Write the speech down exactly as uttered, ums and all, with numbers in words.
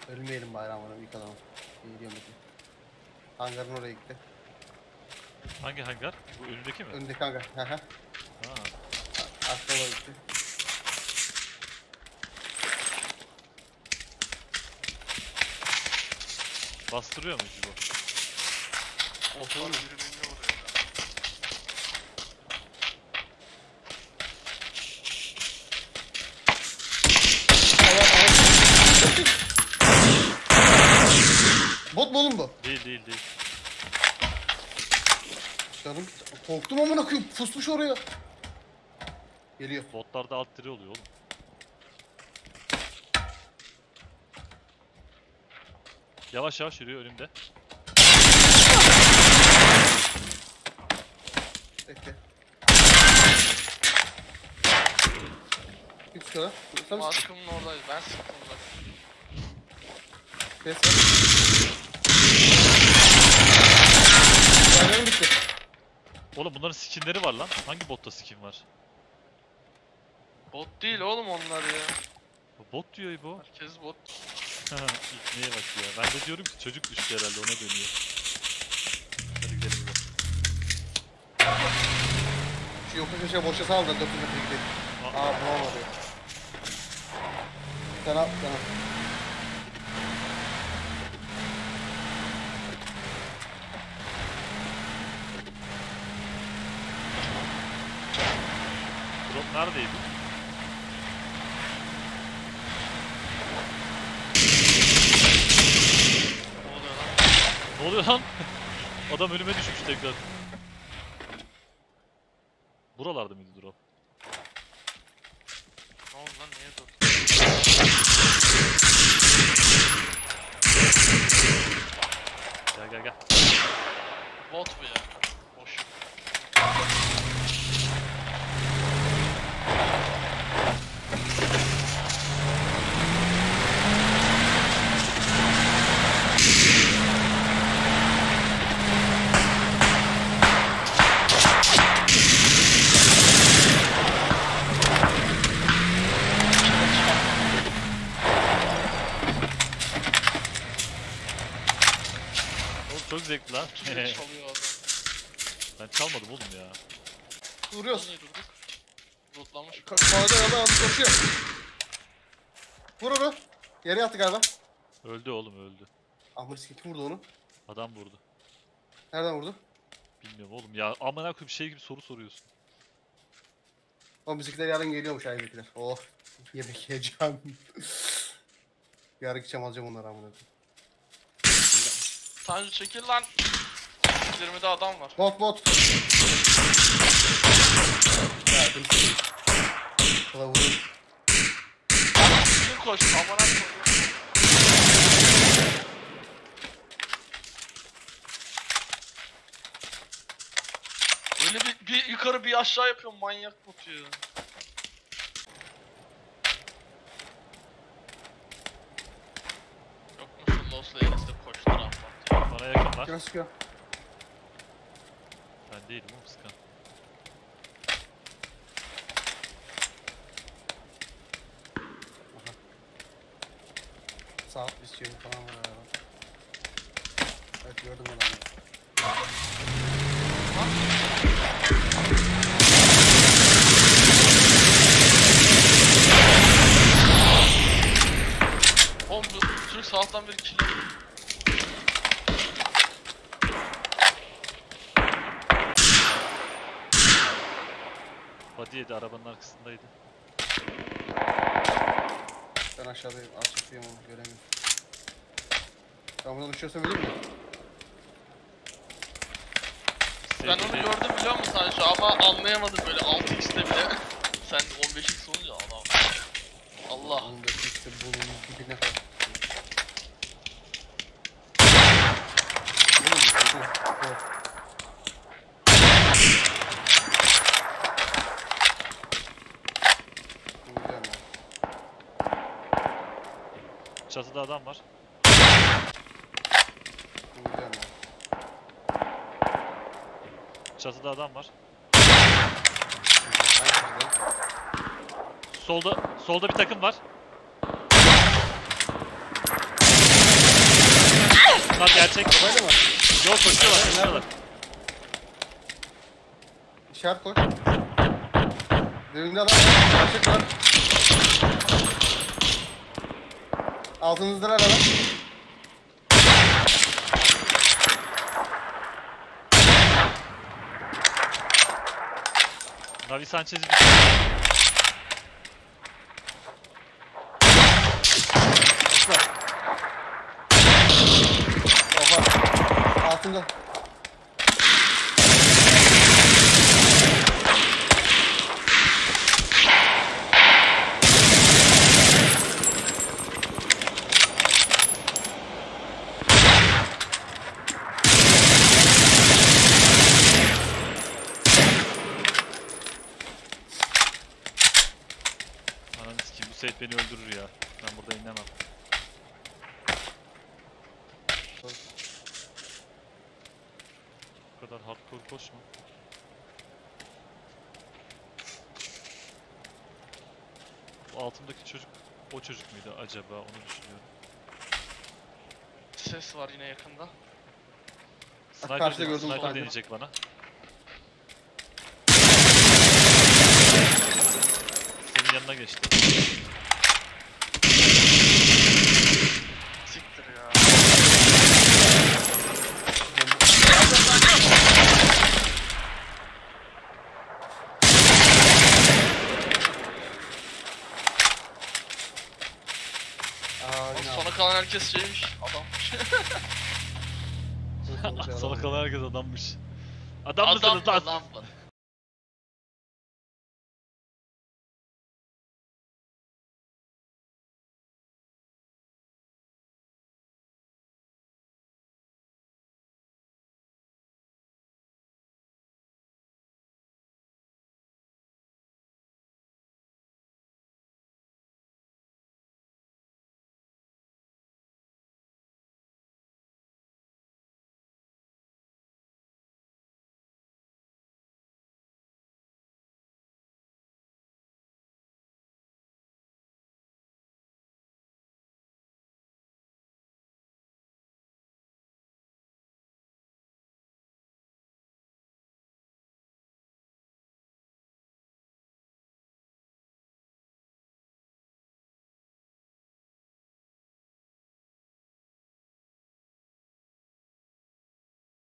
Ölmeyelim bayramına ilk adamı. Geliyorum bakayım. Hangarın oraya gitti. Hangi hangar? Bu önündeki mi? Öndeki hangar. Hı hı. Ha. Arkada doğru gitti. Bastırıyor muyuz bu? Motor birbirine vuruyor ya. Bot mu oğlum bu? Değil değil değil. Canım korktum amına koyayım. Pusmuş oraya. Geliyor. Botlarda alt tire oluyor oğlum. Yavaş yavaş yürüyor önümde. Bekle. Git şuraya. Sen mi? Maskımın oradaydı. Ben sıktım uzak. Kes ver. Bayramım bitti. Oğlum bunların skinleri var lan. Hangi botta skin var? Bot değil oğlum onlar ya. Bot diyor bu. Herkes bot. İlk neye bak ya. Ben de diyorum ki çocuk düştü herhalde, ona dönüyor. Hadi gidelim buradan. Şu yokuş aşağı boşa sal da dört metre gidelim. Aa bulam arıyor. Sen al, sen al. Drop neredeydi? Ne oluyor lan? Ne oluyor lan? Adam önüme düşmüş tekrar. Buralarda mıydı drop? Ne oldu lan? Niye dur? Gel gel gel. Bot bu ya. Boş. Oğlum çok zevkli lan. Çalıyor adam. Ben çalmadım oğlum ya. Vuruyoruz. Niye durduk? Lootlamış. Sağda yana aldı koşuyor. Vur onu. Yere yattı galiba. Öldü oğlum, öldü. Ahmet İskin kim vurdu onu? Adam vurdu. Nereden vurdu? Bilmiyorum oğlum ya. Amına koyayım şey gibi soru soruyorsun. O müzikler yarın geliyormuş ayetler. Oh. Yemek yiyeceğim. Yarın gideceğim alacağım onları amına koyayım. Tanju çekil lan. yirmide adam var. Bot bot. Ya dur şimdi. Kala vurayım. Kim koş? Amına koyayım. Öyle bir, bir yukarı bir aşağı yapıyorum, manyak bot ya. Yok mu şu Lost'la Enes'te koşturan bot ya. Bana yakın var. Kime sıkıyor? Ben değilim oğlum, sıkan. Sağ alt istiyorum falan var araba. Evet gördüm adamı. Oğlum bu Türk sağlıktan beri kilo. Body yedi, arabanın arkasındaydı. Ben aşağıdayım. Açıklayayım onu göremiyorum. Ben buradan uçuyorsam ölür mü? Ben onu gördüm biliyor musun sadece ama anlayamadım böyle altı x'te bile. Sen on beş x olunca adam. Allah. Onun da işte bunun dibine kadar. Ölür mü? Dur, dur. Vuracağım ya. Çatıda adam var. Vuracağım ya. Çatıda adam var. Hangisi? Solda, solda bir takım var. Bunlar gerçek. Arabayla mı? Yok koşuyorlar koşuyorlar. İşaret koy. Dibinde adam var. Gerçek var. Altınızdalar adam. Navi Sanchez'i Osman. Oha. Altında. Ananı sikeyim, bu Seyit beni öldürür ya. Ben burada inemem. Bu kadar hardcore koşma. Bu altımdaki çocuk o çocuk muydu acaba, onu düşünüyorum. Ses var yine yakında. Sniper, karşıda de- gördüm sniper kanka. deneyecek bana. Senin yanına geçti. Siktir ya. Aa, yine Sona kalan herkes şeymiş. Adammış. aldım. Sana kalan herkes adammış. Adam mısınız Adam lan? adam.